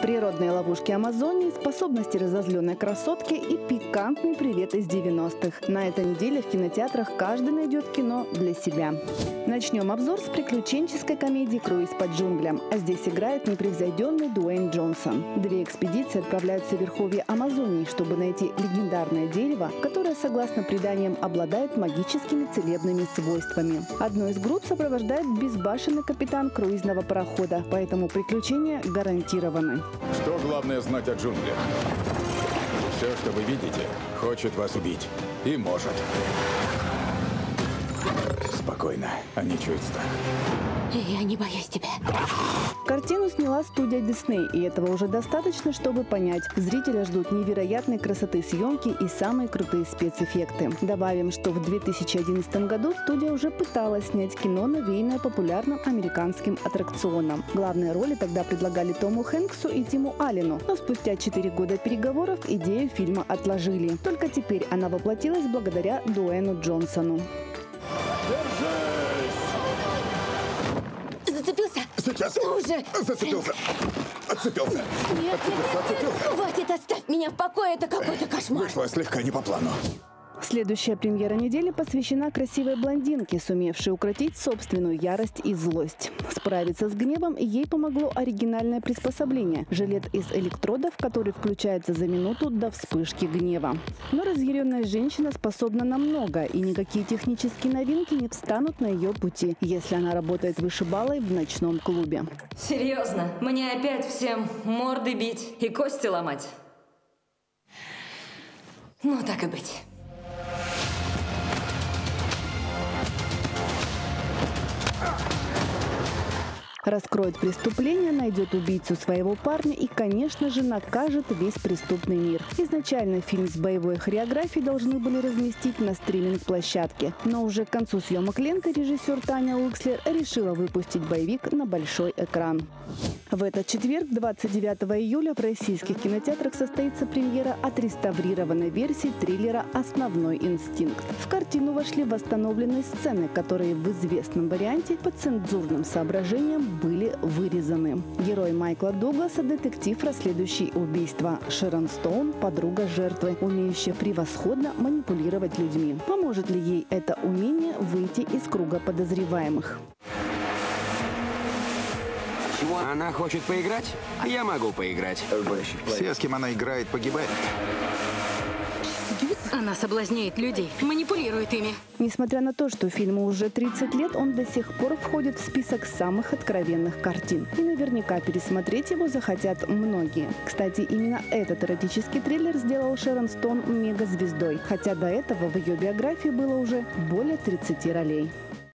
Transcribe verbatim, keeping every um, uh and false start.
Природные ловушки Амазонии, способности разозленной красотки и пикантный привет из девяностых. На этой неделе в кинотеатрах каждый найдет кино для себя. Начнем обзор с приключенческой комедии «Круиз по джунглям». А здесь играет непревзойденный Дуэйн Джонсон. Две экспедиции отправляются в верховье Амазонии, чтобы найти легендарное дерево, которое, согласно преданиям, обладает магическими целебными свойствами. Одну из групп сопровождает безбашенный капитан круизного парохода, поэтому приключения гарантированы. Что главное знать о джунглях? Все, что вы видите, хочет вас убить. И может. Спокойно, они чуют страх. Я не боюсь тебя. Картину сняла студия Disney, и этого уже достаточно, чтобы понять. Зрителя ждут невероятной красоты съемки и самые крутые спецэффекты. Добавим, что в две тысячи одиннадцатом году студия уже пыталась снять кино, навеянное популярным американским аттракционом. Главные роли тогда предлагали Тому Хэнксу и Тиму Аллену, но спустя четыре года переговоров идею фильма отложили. Только теперь она воплотилась благодаря Дуэйну Джонсону. Зацепился? Сейчас. Ну уже. Зацепился. Отцепился. Нет, Отцепился, отцепился. хватит, оставь меня в покое, это какой-то кошмар. Вышло слегка не по плану. Следующая премьера недели посвящена красивой блондинке, сумевшей укротить собственную ярость и злость. Справиться с гневом ей помогло оригинальное приспособление – жилет из электродов, который включается за минуту до вспышки гнева. Но разъяренная женщина способна на много, и никакие технические новинки не встанут на ее пути, если она работает вышибалой в ночном клубе. Серьезно? Мне опять всем морды бить и кости ломать? Ну, так и быть. Раскроет преступление, найдет убийцу своего парня и, конечно же, накажет весь преступный мир. Изначально фильм с боевой хореографией должны были разместить на стриминг-площадке. Но уже к концу съемок ленты режиссер Таня Уикслер решила выпустить боевик на большой экран. В этот четверг, двадцать девятого июля, в российских кинотеатрах состоится премьера отреставрированной версии триллера «Основной инстинкт». В картину вошли восстановленные сцены, которые в известном варианте по цензурным соображениям были вырезаны. Герой Майкла Дугласа – детектив, расследующий убийство. Шерон Стоун – подруга жертвы, умеющая превосходно манипулировать людьми. Поможет ли ей это умение выйти из круга подозреваемых? Она хочет поиграть, а я могу поиграть. Все, с кем она играет, погибают. Она соблазняет людей, манипулирует ими. Несмотря на то, что фильму уже тридцать лет, он до сих пор входит в список самых откровенных картин. И наверняка пересмотреть его захотят многие. Кстати, именно этот эротический триллер сделал Шерон Стоун мегазвездой, хотя до этого в ее биографии было уже более тридцати ролей.